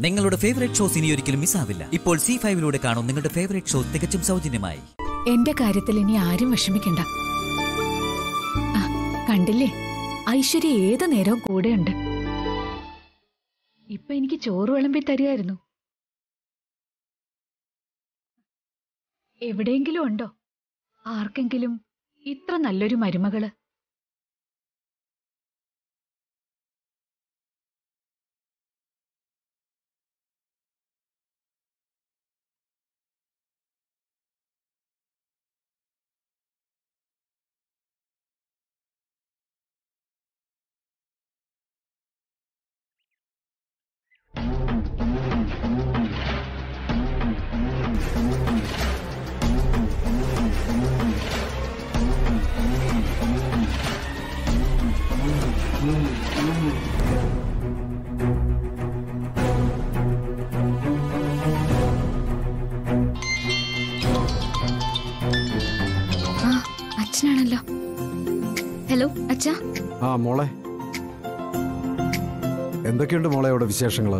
നിങ്ങളുടെ favourite shows ഇനി ഒരിക്കലും മിസ്സാവില്ല. ഇപ്പോൾ C5-ലൂടെ കാണും നിങ്ങളുടെ ഫേവറേറ്റ് ഷോ തികച്ചും സൗജന്യമായി. എന്റെ കാര്യത്തിൽ ഇനി ആരും വിഷമിക്കണ്ട. കണ്ടില്ലേ, ഐശ്വര്യ ഏതു നേരവും കൂടെയുണ്ട്. ഇപ്പൊ എനിക്ക് ചോറ് വിളമ്പി തരികയായിരുന്നു. എവിടെയെങ്കിലും ഉണ്ടോ ആർക്കെങ്കിലും ഇത്ര നല്ലൊരു മരുമകള്? അച്ഛനാണല്ലോ. ഹലോ അച്ഛാ. മോളെ, എന്തൊക്കെയുണ്ട് മോളെ ഇവിടെ വിശേഷങ്ങള്?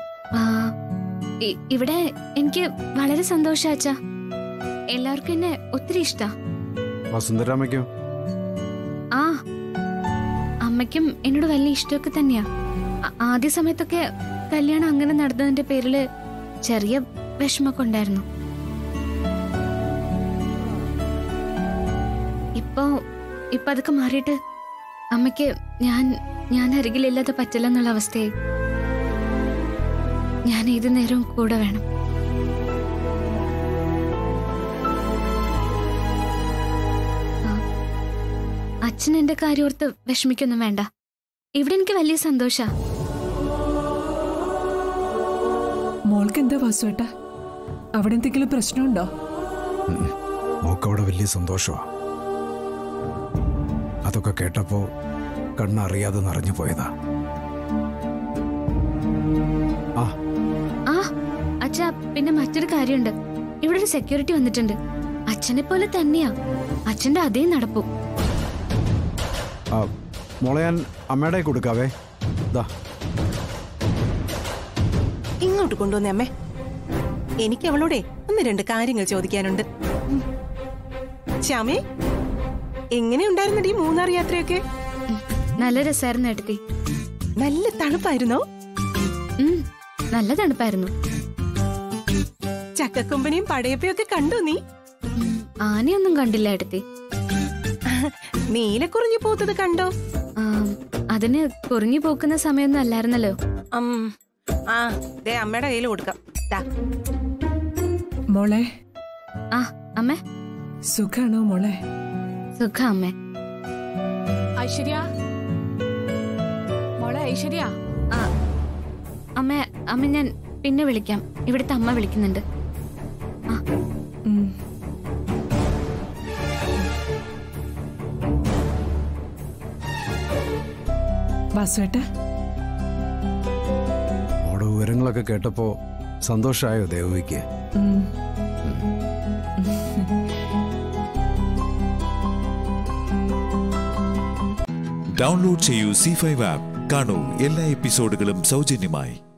ഇവിടെ എനിക്ക് വളരെ സന്തോഷം അച്ഛാ. എല്ലാവർക്കും എന്നെ ഒത്തിരി ഇഷ്ടാ. വസുന്ധരാമയ്ക്കും? ആ, അമ്മയ്ക്കും എന്നോട് വലിയ ഇഷ്ടമൊക്കെ തന്നെയാ. ആദ്യ സമയത്തൊക്കെ കല്യാണം അങ്ങനെ നടന്നതിന്റെ പേരില് ചെറിയ വിഷമൊക്കെ ഉണ്ടായിരുന്നു. ഇപ്പൊ അതൊക്കെ മാറിയിട്ട് അമ്മയ്ക്ക് ഞാൻ അരികിലില്ലാതെ പറ്റില്ലെന്നുള്ള അവസ്ഥയെ ഞാൻ ഏതു നേരവും കൂടെ വേണം. അച്ഛൻ എന്റെ കാര്യോർത്ത് വിഷമിക്കൊന്നും വേണ്ട. ഇവിടെ എനിക്ക് വലിയ സന്തോഷാ. മോൾക്ക് എന്താ വാസുവേട്ടാ, അവിടെ എന്തെങ്കിലും പ്രശ്നമുണ്ടോ? മോക്കവിടെ വലിയ സന്തോഷമാ. അതൊക്കെ കേട്ടപ്പോ കണ്ണറിയാതെ നിറഞ്ഞു പോയതാ. അച്ഛാ, പിന്നെ മറ്റൊരു കാര്യമുണ്ട്. ഇവിടെ ഒരു സെക്യൂരിറ്റി വന്നിട്ടുണ്ട്. അച്ഛനെ പോലെ തന്നെയാ, അച്ഛന്റെ അതേ നടപ്പും. മോളെ ഞാൻ അമ്മയുടെ കൊടുക്കാവേ. ഇങ്ങോട്ട് കൊണ്ടുവന്നേ അമ്മേ. എനിക്ക് അവളോടെ 1-2 കാര്യങ്ങൾ ചോദിക്കാനുണ്ട്. ശ്യാമേ, എങ്ങനെയുണ്ടായിരുന്നടി മൂന്നാർ യാത്രയൊക്കെ? നല്ല രസമായിരുന്നു ഏട്ടത്തി. നല്ല തണുപ്പായിരുന്നോ? നല്ല തണുപ്പായിരുന്നു. ചക്കക്കൊമ്പനെയും പടയപ്പയൊക്കെ കണ്ടോ നീ? ആനയൊന്നും കണ്ടില്ല ഏട്ടത്തി. നീലക്കുറിഞ്ഞു പോത്തത് കണ്ടോ? അതിന് കുറിഞ്ഞു പോക്കുന്ന സമയമൊന്നും അല്ലായിരുന്നല്ലോ. അമ്മയുടെ കയ്യിൽ കൊടുക്കാം. മോളെ. അമ്മേ, സുഖാണോ മോളെ? സുഖം അമ്മേ. ഐശ്വര്യ, മോളെ ഐശ്വര്യ. അമ്മ ഞാൻ പിന്നെ വിളിക്കാം. ഇവിടുത്തെ അമ്മ വിളിക്കുന്നുണ്ട്. വാസുവേട്ടാ, മോടെ വിവരങ്ങളൊക്കെ കേട്ടപ്പോ സന്തോഷായോ ദേവിക്ക്? ഡൗൺലോഡ് ചെയ്യൂ C5 ആപ്പ്. കാണൂ എല്ലാ എപ്പിസോഡുകളും സൗജന്യമായി.